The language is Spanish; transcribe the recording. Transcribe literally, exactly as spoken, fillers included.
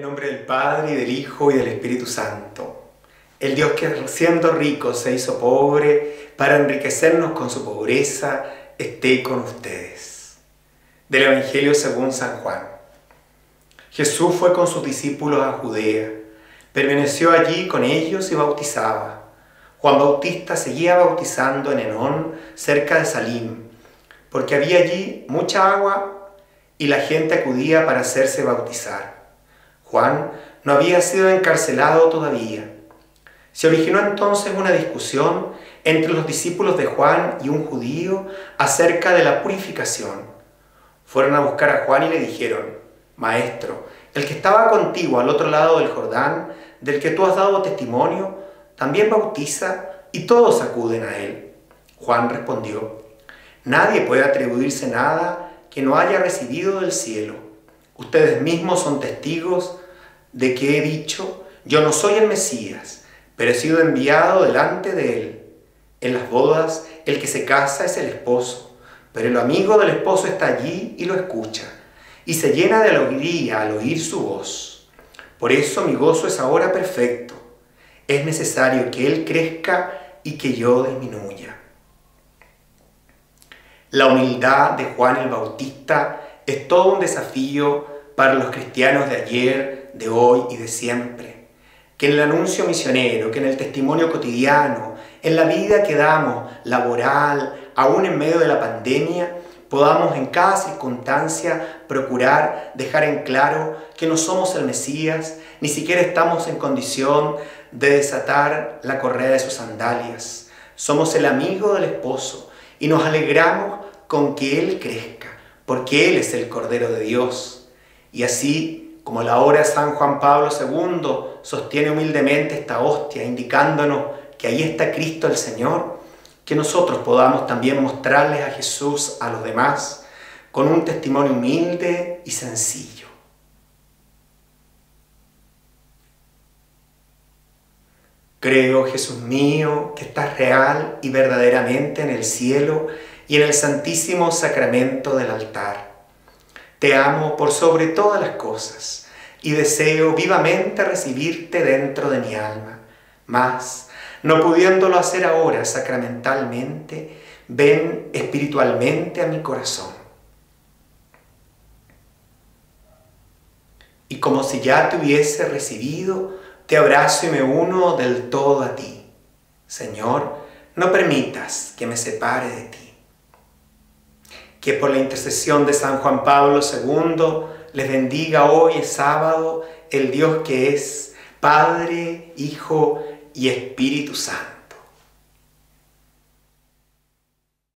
el nombre del Padre, y del Hijo, y del Espíritu Santo. El Dios que siendo rico se hizo pobre para enriquecernos con su pobreza, esté con ustedes. Del Evangelio según San Juan. Jesús fue con sus discípulos a Judea, permaneció allí con ellos y bautizaba. Juan Bautista seguía bautizando en Enón, cerca de Salim, porque había allí mucha agua y la gente acudía para hacerse bautizar. Juan no había sido encarcelado todavía. Se originó entonces una discusión entre los discípulos de Juan y un judío acerca de la purificación. Fueron a buscar a Juan y le dijeron: Maestro, el que estaba contigo al otro lado del Jordán, del que tú has dado testimonio, también bautiza y todos acuden a él. Juan respondió: Nadie puede atribuirse nada que no haya recibido del cielo. Ustedes mismos son testigos de que he dicho: yo no soy el Mesías, pero he sido enviado delante de él. En las bodas, el que se casa es el esposo, pero el amigo del esposo está allí y lo escucha, y se llena de alegría al oír su voz. Por eso mi gozo es ahora perfecto. Es necesario que él crezca y que yo disminuya. La humildad de Juan el Bautista es todo un desafío para los cristianos de ayer, de hoy y de siempre. Que en el anuncio misionero, que en el testimonio cotidiano, en la vida que damos, laboral, aún en medio de la pandemia, podamos en cada circunstancia procurar dejar en claro que no somos el Mesías, ni siquiera estamos en condición de desatar la correa de sus sandalias. Somos el amigo del esposo y nos alegramos con que él crezca, porque él es el Cordero de Dios. Y así, como la hora San Juan Pablo segundo sostiene humildemente esta hostia, indicándonos que ahí está Cristo el Señor, que nosotros podamos también mostrarles a Jesús a los demás con un testimonio humilde y sencillo. Creo, Jesús mío, que estás real y verdaderamente en el cielo y en el santísimo sacramento del altar. Te amo por sobre todas las cosas y deseo vivamente recibirte dentro de mi alma. Mas, no pudiéndolo hacer ahora sacramentalmente, ven espiritualmente a mi corazón. Y como si ya te hubiese recibido, te abrazo y me uno del todo a ti. Señor, no permitas que me separe de ti. Que por la intercesión de San Juan Pablo segundo les bendiga hoy, es sábado, el Dios que es Padre, Hijo y Espíritu Santo.